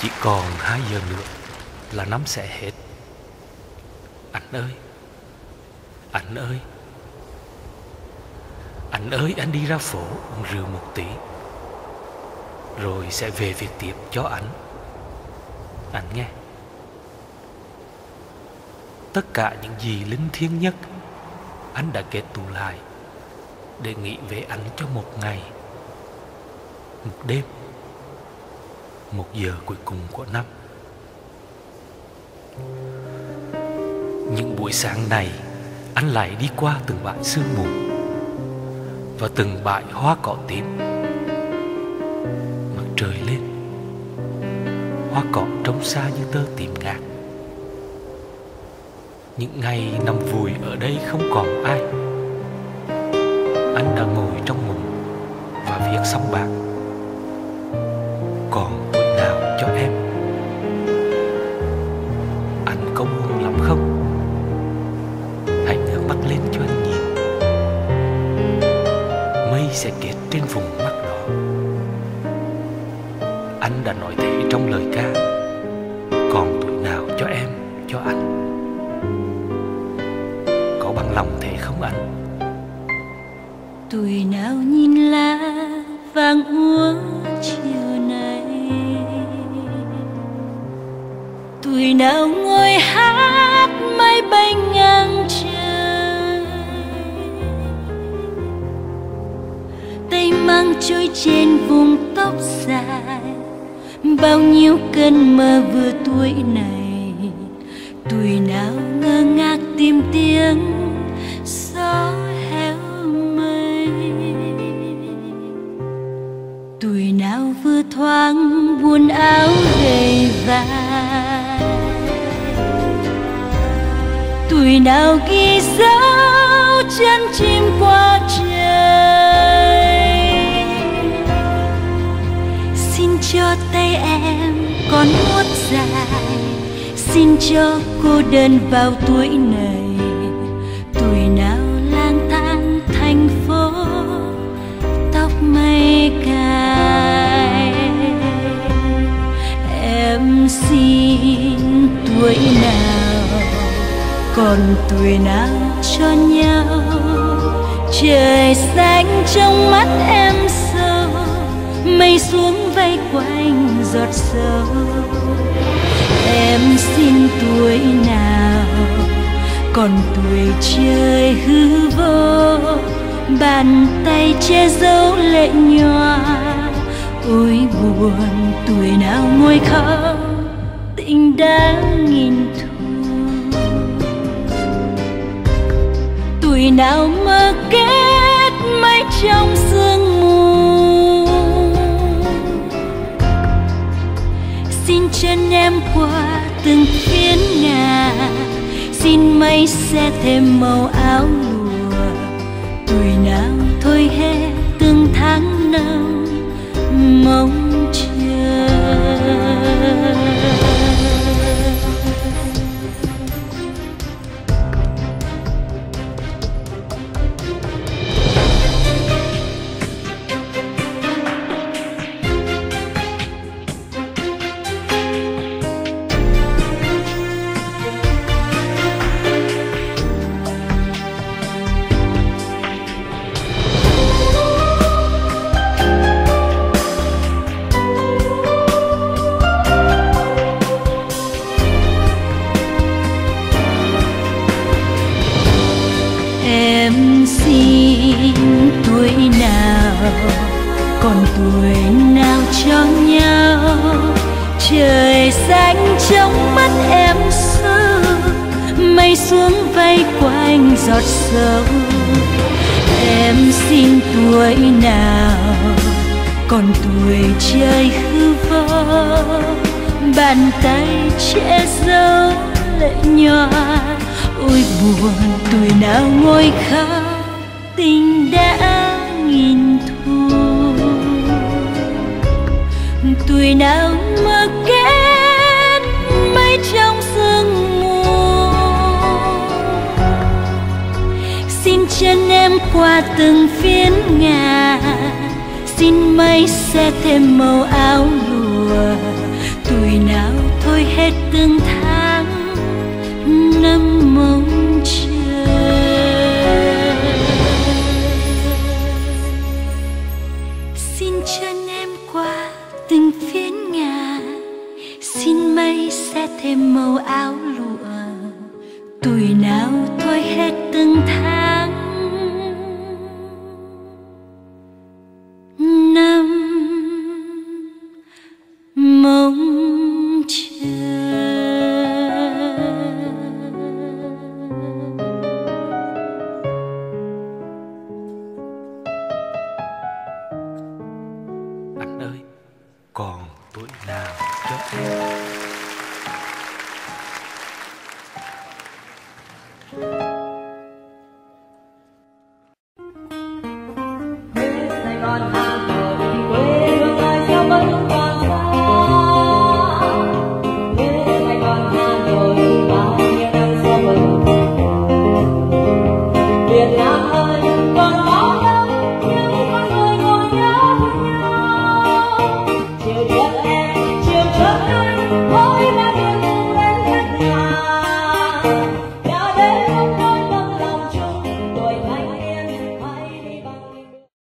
Chỉ còn 2 giờ nữa là năm sẽ hết. Anh ơi, anh ơi, anh ơi, anh đi ra phố uống rượu một tí, rồi sẽ về việc tiếp cho anh nghe. Tất cả những gì linh thiêng nhất anh đã kết tụ lại để nghĩ về anh cho một ngày, một đêm, 1 giờ cuối cùng của năm. Những buổi sáng này anh lại đi qua từng bãi sương mù và từng bãi hoa cỏ tím. Mặt trời lên, hoa cỏ trông xa như tơ tím ngát. Những ngày nằm vùi ở đây không còn ai, anh đã ngồi trong mùng và viết xong bạc: còn tuổi nào cho em. Anh có buồn lắm không? Hãy ngước mắt lên cho anh nhìn. Mây sẽ kết trên vùng mắt đó. Anh đã nói thế trong lời ca: còn tuổi nào cho em, cho anh. Có bằng lòng thế không anh? Tuổi nào nhìn lá vàng úa chiều nay, tuổi nào ngồi hát mây bay ngang trời, tay mang trôi trên vùng tóc dài. Bao nhiêu cơn mơ vừa tuổi này, tuổi nào ngơ ngác tìm tiếng gió héo mây, tuổi nào vừa thoáng buồn áo gầy vai, tuổi nào ghi dấu chân chim qua trời. Xin cho tay em còn nuốt dài, xin cho cô đơn vào tuổi này, tuổi nào lang thang thành phố tóc mây cài. Em xin tuổi nào, còn tuổi nào cho nhau. Trời xanh trong mắt em sâu, mây xuống vây quanh giọt sâu. Em xin tuổi nào, còn tuổi trời hư vô, bàn tay che giấu lệ nhòa. Ôi buồn, tuổi nào ngồi khóc tình đã nghìn thu. Tuổi nào mơ kết mây trong sương mù, xin chân em qua từng phiến ngà, xin mây sẽ thêm màu áo lụa. Tuổi nào thôi hết từng tháng năm mong chờ. Em xin tuổi nào, còn tuổi nào cho nhau. Trời xanh trong mắt em sâu, mây xuống vây quanh giọt sâu. Em xin tuổi nào, còn tuổi trời hư vô, bàn tay che giấu lệ nhòa. Ôi buồn, tuổi nào ngồi khóc tình đã nghìn thu. Tuổi nào mơ kết mây trong sương mù, xin chân em qua từng phiến ngà, xin mây sẽ thêm màu áo lụa. Tuổi tuổi nào thôi hết từng tháng năm mong chờ. Xin chân em qua từng phiến nhà, xin mây sẽ thêm màu áo lụa. Tuổi nào thôi hết từng tháng năm mong chờ. Anh ơi, còn tuổi nào cho em.